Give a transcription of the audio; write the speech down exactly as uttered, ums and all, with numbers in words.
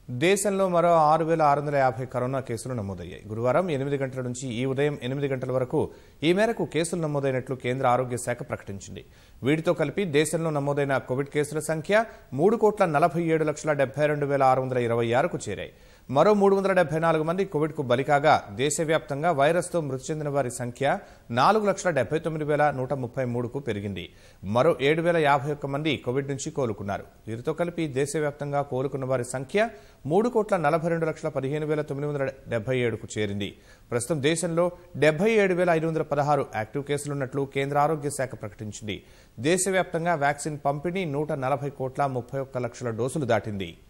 దేశంలో మరో ఆరు వేల ఆరు వందల యాభై కరోనా కేసులు నమోదయ్యాయి. గురువారం ఎనిమిది గంటల నుంచి ఈ ఉదయం ఎనిమిది గంటల వరకు ఈ మేరకు కేసులు నమోదైనట్లు కేంద్ర ఆరోగ్య శాఖ ప్రకటించింది. వీటితో కలిపి దేశంలో నమోదైన కోవిడ్ కేసుల సంఖ్య మూడు కోట్ల నలభై ఏడు లక్షల డెబ్బై రెండు వేల ఆరు వందల ఇరవై ఆరుకు చేరాయి. మరో మూడు వందల డెబ్బై నాలుగు మంది కోవిడ్కు బలికాగా దేశవ్యాప్తంగా వైరస్తో మృతి చెందిన వారి సంఖ్య నాలుగు లక్షల డెబ్బై తొమ్మిది వేల నూట ముప్పై మూడుకు పెరిగింది. మరో ఏడు వేల యాభై ఒక్క మంది కోవిడ్ నుంచి కోలుకున్నారు. వీరితో కలిపి దేశవ్యాప్తంగా కోలుకున్న వారి సంఖ్య మూడు కోట్ల నలభై రెండు లక్షల పదిహేను వేల తొమ్మిది వందల డెబ్బై ఏడుకు చేరింది. ప్రస్తుతం దేశంలో డెబ్బై ఏడు వేల ఐదు వందల పదహారు యాక్టివ్ కేసులున్నట్లు కేంద్ర ఆరోగ్య శాఖ ప్రకటించింది. దేశవ్యాప్తంగా వ్యాక్సిన్ పంపిణీ నూట నలభై కోట్ల ముప్పై ఒక్క లక్షల డోసులు దాటింది.